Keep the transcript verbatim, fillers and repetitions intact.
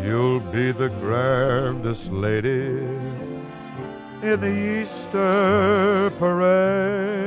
You'll be the grandest lady in the Easter parade.